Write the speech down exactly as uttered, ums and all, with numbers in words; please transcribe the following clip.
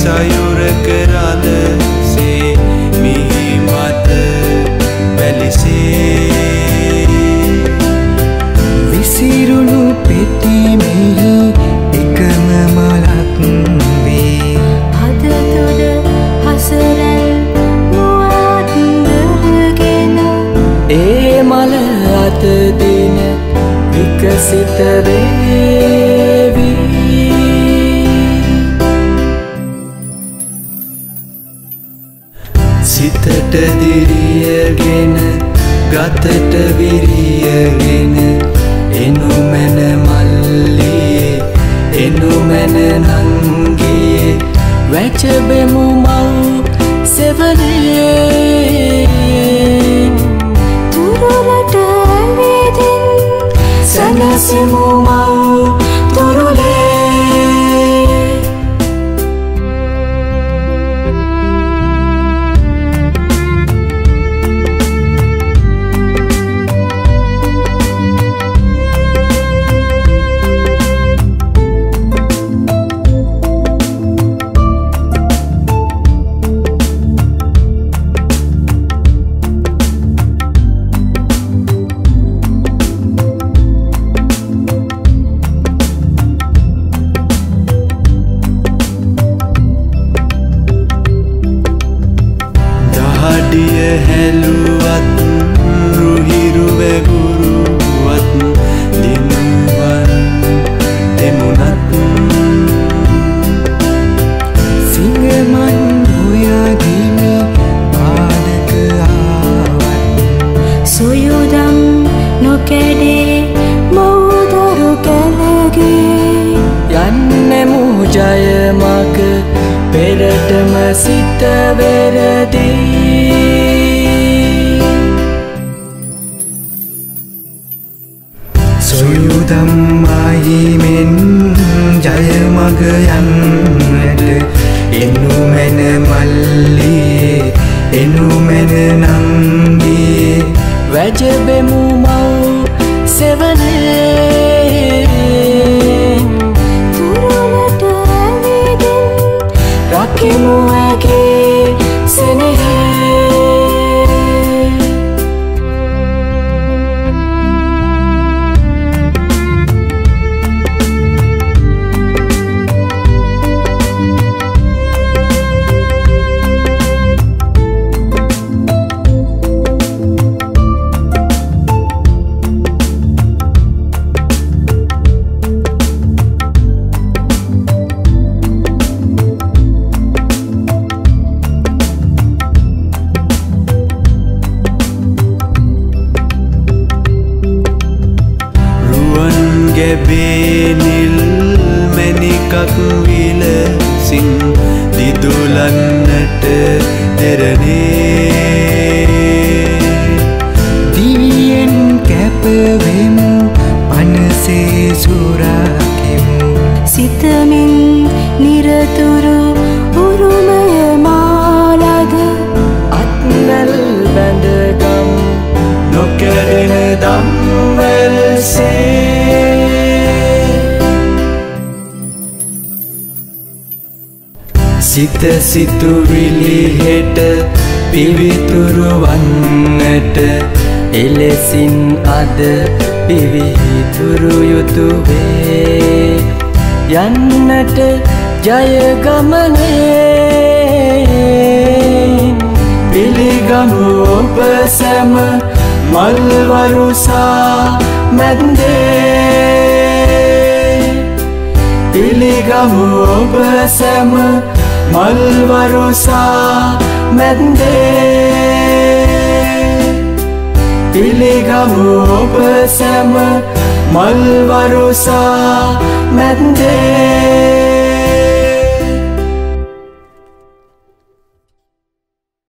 sayurක රඳසේ මිහි මත වැලිසේ විසිරුණු පෙති මෙහි එකම මලක් වේ හද තුළ හසරැල් මුවත් දරගෙන ඒ මල අත දින විකසිත වේවි සිතට දිරියගෙන ගතට විරියගෙන එනු මැන මල්ලියේ එනු මැන නංගියේ වැචබෙමු මව් සෙවනේ තුරුලට ඇවිදින් සැනසෙමු මව් තුරුලේ දහඩිය හැලුවත් රුහිරුව ගුරුවත් දිනුවන් දෙමුණත් සිංගමන් හොයාගිමි පාදක ආවත් සොයුදම් නොකැඩේ මෝදරු කැලගේ යන්නෙමු ජයමග පෙරටම සිත වෙරදී සොයුදම් මාහිමෙන් ජයමග යන්නට එනු මැන මල්ලියේ එනු මැන නංගියේ වැජබෙමු මව් සෙවනේ තුරුලට ඇවිදින් රකිමු ඇගේ සෙනෙහේ ගැබේ නිල් මැණිකක් විලසින් දිදුලන්නට දෙරනේ දිවියෙන් කැපවෙමු පනසේ සුරාකෙමු සිතමින් නිරතුරු උරුමය මාලද අත්නල් බැඳගම් නොකැඩෙන දම්වැල්සේ සිත සිතුවිලි හෙට පිවිතුරු වන්නට එලෙසින් අද පිවිතුරු යුතු වේ යන්නට ජයගමනේ පිළිගමු ඔබ සැම මල්වරුසා මැද්දේ පිළිගමු ඔබ සැම මල්වරුසා මැද්දේ පිළිගමු ඔබ සැම මල්වරුසා මැද්දේ